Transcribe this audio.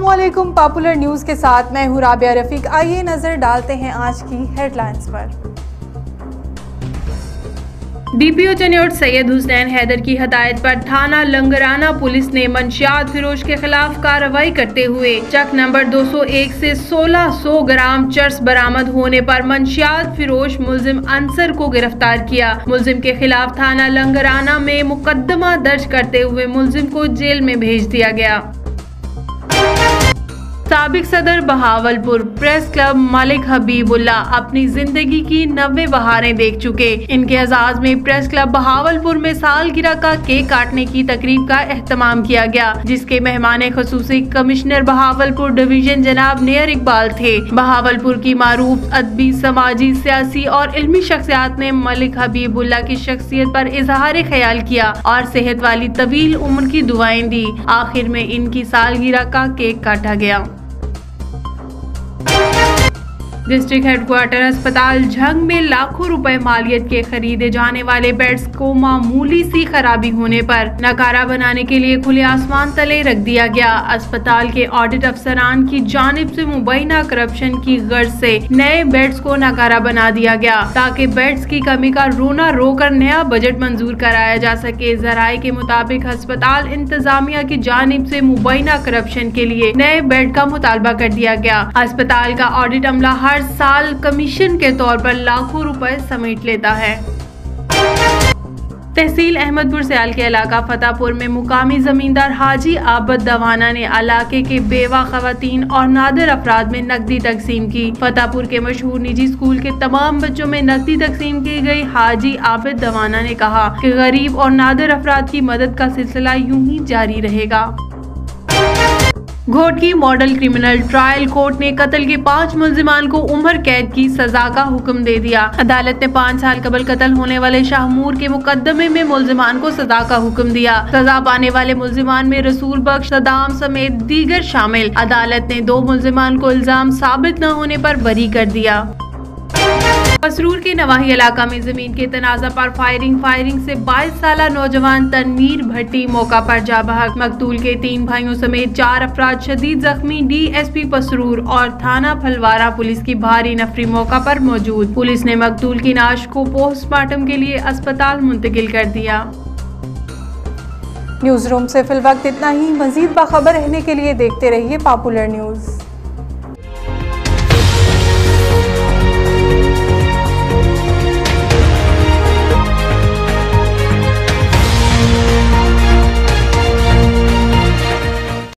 अस्सलामुअलैकुम। Popular news के साथ मैं हूं राबिया रफीक। आइए नजर डालते हैं आज की हेडलाइंस पर। डीपीओ चन्योट सैयद हुसैन हैदर की हदायत पर थाना लंगराना पुलिस ने मंशियात फिरोश के खिलाफ कार्रवाई करते हुए चक नंबर 201 से 1600 ग्राम चर्स बरामद होने पर मंशियात फिरोश मुलजिम अंसर को गिरफ्तार किया। मुलजिम के खिलाफ थाना लंगराना में मुकदमा दर्ज करते हुए मुलजिम को जेल में भेज दिया गया। साबिक सदर बहावलपुर प्रेस क्लब मलिक हबीबुल्ला अपनी जिंदगी की 90 बहारें देख चुके। इनके एजाज में प्रेस क्लब बहावलपुर में सालगिरह का केक काटने की तकरीब का एहतमाम किया गया, जिसके मेहमान खुसूसी कमिश्नर बहावलपुर डिवीजन जनाब नेयर इकबाल थे। बहावलपुर की मारूफ अदबी, समाजी, सियासी और इल्मी शख्सियात ने मलिक हबीबुल्ला की शख्सियत पर इजहार ख्याल किया और सेहत वाली तवील उम्र की दुआएं दी। आखिर में इनकी सालगिरह का केक काटा गया। डिस्ट्रिक्ट हेडक्वार्टर अस्पताल झंग में लाखों रुपए मालियत के खरीदे जाने वाले बेड्स को मामूली सी खराबी होने पर नकारा बनाने के लिए खुले आसमान तले रख दिया गया। अस्पताल के ऑडिट अफसरान की जानिब से मुबैना करप्शन की गर्ज से नए बेड्स को नकारा बना दिया गया, ताकि बेड्स की कमी का रोना रोकर नया बजट मंजूर कराया जा सके। जराये के मुताबिक अस्पताल इंतजामिया की जानिब से मुबैना करप्शन के लिए नए बेड का मुतालबा कर दिया गया। अस्पताल का ऑडिट अमला हर साल कमीशन के तौर पर लाखों रुपए समेट लेता है। तहसील अहमदपुर सयाल के इलाका फतेहपुर में मुकामी जमींदार हाजी आबद दवाना ने इलाके के बेवा खवातीन और नादिर अफराद में नकदी तकसीम की। फतेहपुर के मशहूर निजी स्कूल के तमाम बच्चों में नकदी तकसीम की गई। हाजी आबद दवाना ने कहा कि गरीब और नादिर अफराद की मदद का सिलसिला यूं ही जारी रहेगा। Ghotki model criminal trial court ने कत्ल के 5 मुल्जिमान को उम्र कैद की सजा का हुक्म दे दिया। अदालत ने 5 साल कबल कत्ल होने वाले शाहमूर के मुकदमे में मुल्जिमान को सजा का हुक्म दिया। सजा पाने वाले मुल्जिमान में रसूल बख्श, सदाम समेत दीगर शामिल। अदालत ने 2 मुल्जिमान को इल्जाम साबित न होने पर बरी कर दिया। पसरूर के नवाही इलाका में जमीन के तनाजा पर फायरिंग से 22 साल नौजवान तनवीर भट्टी मौका पर जा बहक। मकतूल के 3 भाइयों समेत 4 अफराद शदीद जख्मी। डीएसपी पसरूर और थाना फलवारा पुलिस की भारी नफरी मौका पर मौजूद। पुलिस ने मकतूल की नाश को पोस्टमार्टम के लिए अस्पताल मुंतकिल कर दिया। न्यूज़ रूम से फिलवक्त इतना ही। मजीद बाखबर रहने के लिए देखते रहिए पॉपुलर न्यूज़।